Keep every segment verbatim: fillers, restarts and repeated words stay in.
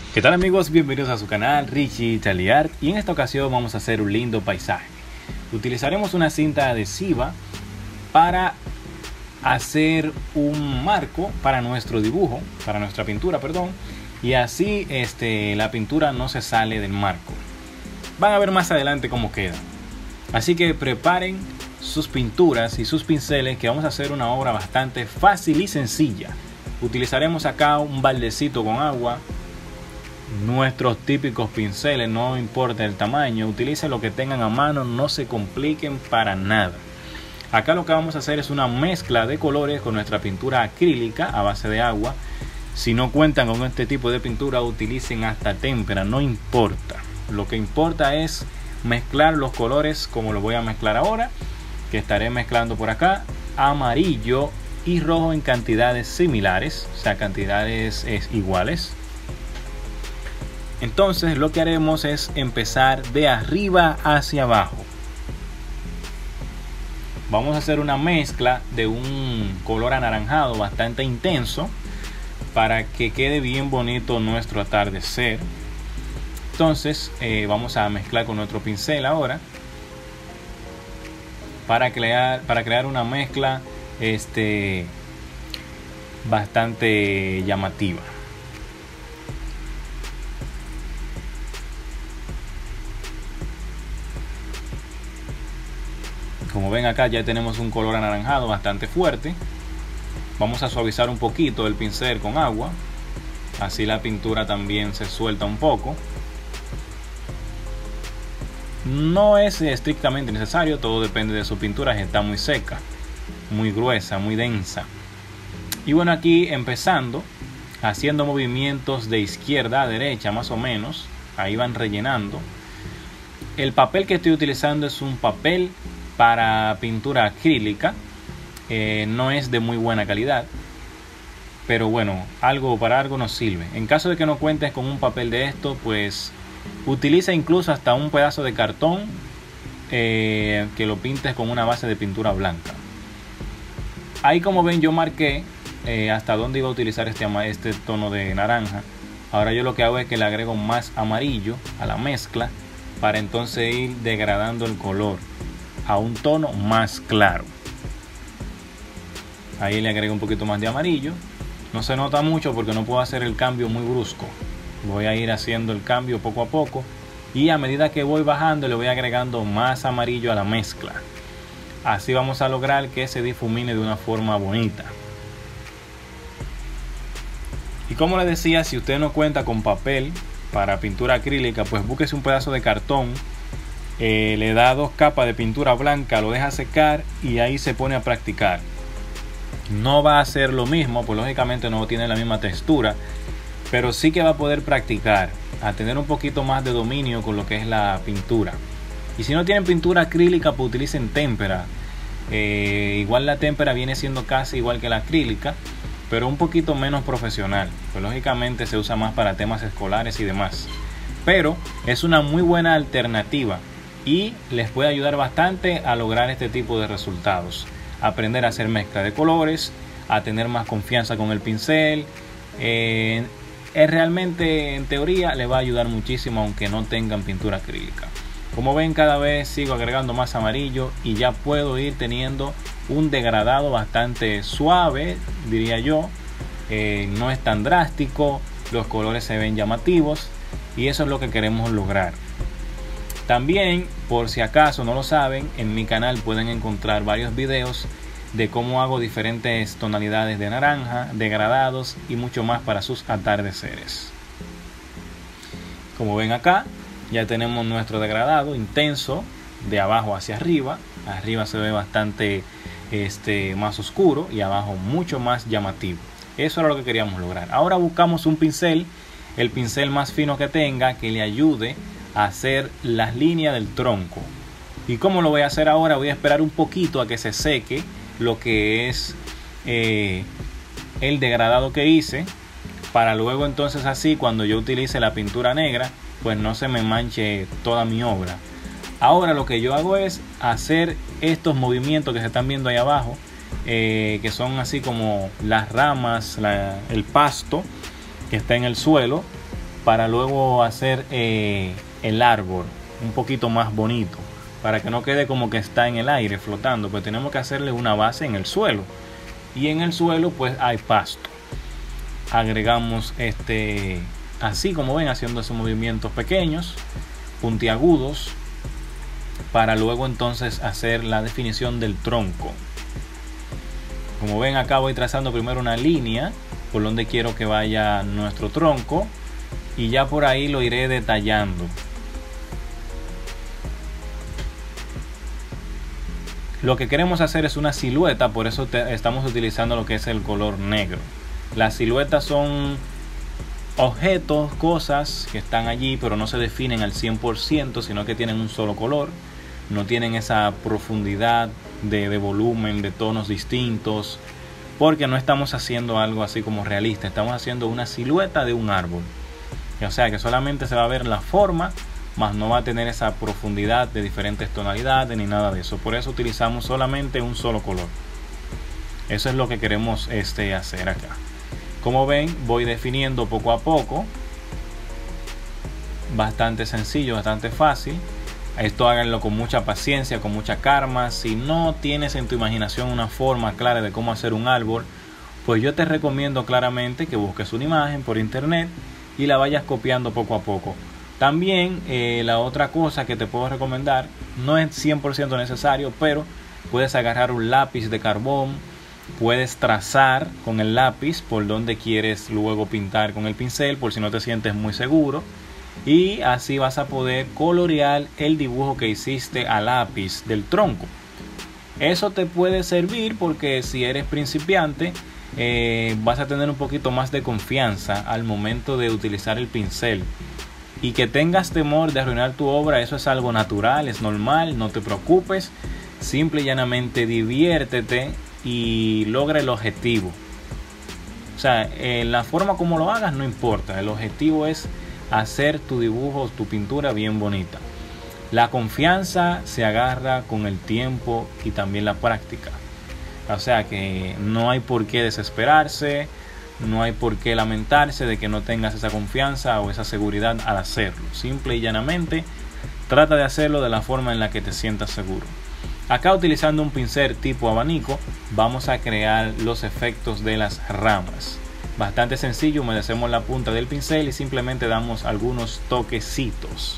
¿Qué tal amigos? Bienvenidos a su canal Richie Italy Art, y en esta ocasión vamos a hacer un lindo paisaje. Utilizaremos una cinta adhesiva para hacer un marco para nuestro dibujo, para nuestra pintura, perdón, y así este, la pintura no se sale del marco. Van a ver más adelante cómo queda. Así que preparen sus pinturas y sus pinceles, que vamos a hacer una obra bastante fácil y sencilla. Utilizaremos acá un baldecito con agua, nuestros típicos pinceles, no importa el tamaño, utilicen lo que tengan a mano, no se compliquen para nada. Acá lo que vamos a hacer es una mezcla de colores con nuestra pintura acrílica a base de agua. Si no cuentan con este tipo de pintura, utilicen hasta témpera, no importa. Lo que importa es mezclar los colores como lo voy a mezclar ahora, que estaré mezclando por acá amarillo y rojo en cantidades similares, o sea, cantidades es iguales. Entonces lo que haremos es empezar de arriba hacia abajo. Vamos a hacer una mezcla de un color anaranjado bastante intenso para que quede bien bonito nuestro atardecer. Entonces eh, vamos a mezclar con nuestro pincel ahora para crear, para crear una mezcla este, bastante llamativa. Como ven acá ya tenemos un color anaranjado bastante fuerte. Vamos a suavizar un poquito el pincel con agua, así la pintura también se suelta un poco. No es estrictamente necesario, todo depende de su pintura, si está muy seca, muy gruesa, muy densa. Y bueno, aquí empezando haciendo movimientos de izquierda a derecha más o menos, ahí van rellenando. El papel que estoy utilizando es un papel para pintura acrílica, eh, no es de muy buena calidad, pero bueno, algo para algo nos sirve. En caso de que no cuentes con un papel de esto, pues utiliza incluso hasta un pedazo de cartón eh, que lo pintes con una base de pintura blanca. Ahí, como ven, yo marqué eh, hasta dónde iba a utilizar este, este tono de naranja. Ahora yo lo que hago es que le agrego más amarillo a la mezcla para entonces ir degradando el color a un tono más claro. Ahí le agrego un poquito más de amarillo. No se nota mucho porque no puedo hacer el cambio muy brusco. Voy a ir haciendo el cambio poco a poco, y a medida que voy bajando le voy agregando más amarillo a la mezcla. Así vamos a lograr que se difumine de una forma bonita. Y como les decía, si usted no cuenta con papel para pintura acrílica, pues búsquese un pedazo de cartón. Eh, le da dos capas de pintura blanca, lo deja secar y ahí se pone a practicar. No va a ser lo mismo, pues lógicamente no tiene la misma textura, pero sí que va a poder practicar, a tener un poquito más de dominio con lo que es la pintura. Y si no tienen pintura acrílica, pues utilicen témpera. Eh, igual la témpera viene siendo casi igual que la acrílica, pero un poquito menos profesional, pues lógicamente se usa más para temas escolares y demás. Pero es una muy buena alternativa y les puede ayudar bastante a lograr este tipo de resultados. Aprender a hacer mezcla de colores, a tener más confianza con el pincel. Eh, es realmente, en teoría, les va a ayudar muchísimo aunque no tengan pintura acrílica. Como ven, cada vez sigo agregando más amarillo y ya puedo ir teniendo un degradado bastante suave, diría yo. Eh, no es tan drástico, los colores se ven llamativos y eso es lo que queremos lograr. También, por si acaso no lo saben, en mi canal pueden encontrar varios videos de cómo hago diferentes tonalidades de naranja, degradados y mucho más para sus atardeceres. Como ven acá, ya tenemos nuestro degradado intenso de abajo hacia arriba. Arriba se ve bastante este, más oscuro y abajo mucho más llamativo. Eso era lo que queríamos lograr. Ahora buscamos un pincel, el pincel más fino que tenga, que le ayude a hacer las líneas del tronco. ¿Y cómo lo voy a hacer ahora? Voy a esperar un poquito a que se seque lo que es eh, el degradado que hice, para luego entonces así cuando yo utilice la pintura negra pues no se me manche toda mi obra. Ahora lo que yo hago es hacer estos movimientos que se están viendo ahí abajo, eh, que son así como las ramas, la, el pasto que está en el suelo. para luego hacer eh, el árbol un poquito más bonito, para que no quede como que está en el aire flotando. Pues tenemos que hacerle una base en el suelo, y en el suelo pues hay pasto. Agregamos este, así como ven, haciendo esos movimientos pequeños, puntiagudos, para luego entonces hacer la definición del tronco. Como ven, acá voy trazando primero una línea por donde quiero que vaya nuestro tronco, y ya por ahí lo iré detallando. Lo que queremos hacer es una silueta, por eso te, estamos utilizando lo que es el color negro. Las siluetas son objetos, cosas que están allí, pero no se definen al cien por ciento, sino que tienen un solo color. No tienen esa profundidad de, de volumen, de tonos distintos, porque no estamos haciendo algo así como realista. Estamos haciendo una silueta de un árbol. O sea que solamente se va a ver la forma, más no va a tener esa profundidad de diferentes tonalidades ni nada de eso. Por eso utilizamos solamente un solo color. Eso es lo que queremos este, hacer acá. Como ven, voy definiendo poco a poco. Bastante sencillo, bastante fácil. Esto háganlo con mucha paciencia, con mucha calma. Si no tienes en tu imaginación una forma clara de cómo hacer un árbol, pues yo te recomiendo claramente que busques una imagen por internet y la vayas copiando poco a poco. También eh, la otra cosa que te puedo recomendar, no es cien por ciento necesario, pero puedes agarrar un lápiz de carbón, puedes trazar con el lápiz por donde quieres luego pintar con el pincel, por si no te sientes muy seguro, y así vas a poder colorear el dibujo que hiciste a lápiz del tronco. Eso te puede servir porque si eres principiante, eh, vas a tener un poquito más de confianza al momento de utilizar el pincel. Y que tengas temor de arruinar tu obra, eso es algo natural, es normal, no te preocupes. Simple y llanamente diviértete y logra el objetivo. O sea, eh, la forma como lo hagas no importa, el objetivo es hacer tu dibujo, tu pintura bien bonita. La confianza se agarra con el tiempo y también la práctica. O sea que no hay por qué desesperarse, no hay por qué lamentarse de que no tengas esa confianza o esa seguridad al hacerlo. Simple y llanamente trata de hacerlo de la forma en la que te sientas seguro. Acá, utilizando un pincel tipo abanico, vamos a crear los efectos de las ramas. Bastante sencillo, humedecemos la punta del pincel y simplemente damos algunos toquecitos.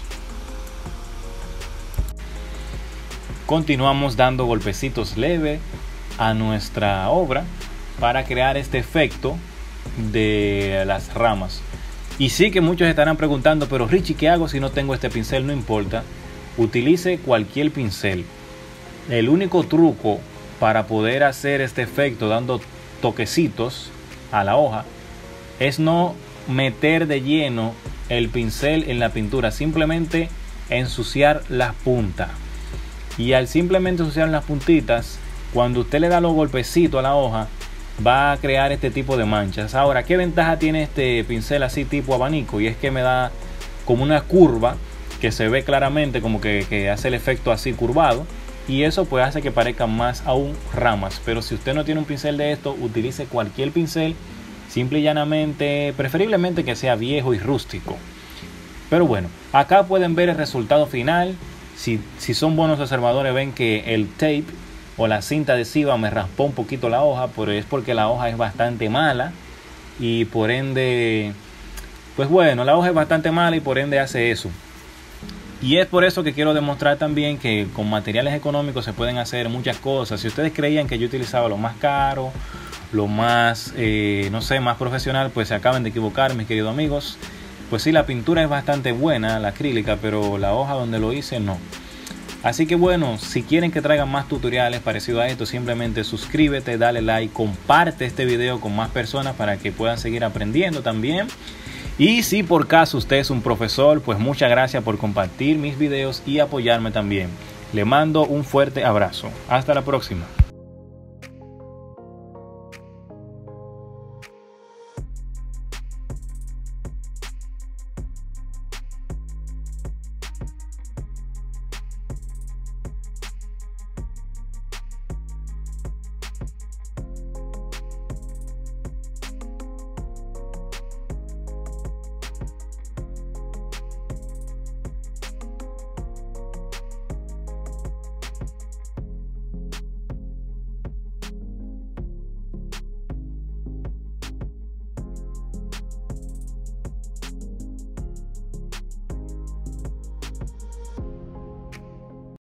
Continuamos dando golpecitos leves a nuestra obra para crear este efecto de las ramas. Y sí que muchos estarán preguntando, pero Richie, ¿qué hago si no tengo este pincel? No importa, utilice cualquier pincel. El único truco para poder hacer este efecto dando toquecitos a la hoja es no meter de lleno el pincel en la pintura, simplemente ensuciar las puntas. Y al simplemente ensuciar las puntitas, cuando usted le da los golpecitos a la hoja, va a crear este tipo de manchas. Ahora, ¿qué ventaja tiene este pincel así tipo abanico? Y es que me da como una curva que se ve claramente, como que, que hace el efecto así curvado, y eso pues hace que parezcan más aún ramas. Pero si usted no tiene un pincel de esto, utilice cualquier pincel, simple y llanamente, preferiblemente que sea viejo y rústico. Pero bueno, acá pueden ver el resultado final. Si, si son buenos observadores, ven que el tape o la cinta adhesiva me raspó un poquito la hoja, pero es porque la hoja es bastante mala y por ende, pues bueno, la hoja es bastante mala y por ende hace eso. Y es por eso que quiero demostrar también que con materiales económicos se pueden hacer muchas cosas. Si ustedes creían que yo utilizaba lo más caro, lo más, eh, no sé, más profesional, pues se acaban de equivocar, mis queridos amigos. Pues sí, la pintura es bastante buena, la acrílica, pero la hoja donde lo hice no. Así que bueno, si quieren que traigan más tutoriales parecidos a esto, simplemente suscríbete, dale like, comparte este video con más personas para que puedan seguir aprendiendo también. Y si por caso usted es un profesor, pues muchas gracias por compartir mis videos y apoyarme también. Le mando un fuerte abrazo. Hasta la próxima.